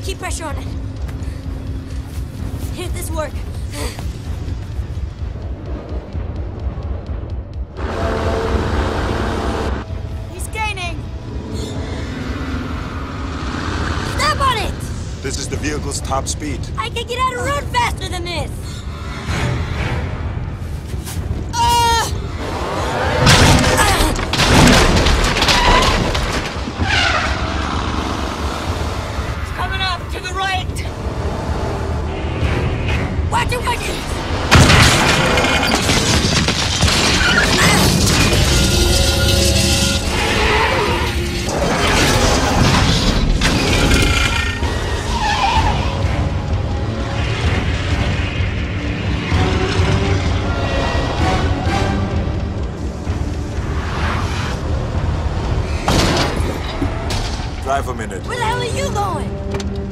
Keep pressure on it. Hit this work. He's gaining. Stop on it! This is the vehicle's top speed. I can get out of road faster than this. Coming up to the right! Watch it, watch it! Drive a minute. Where the hell are you going?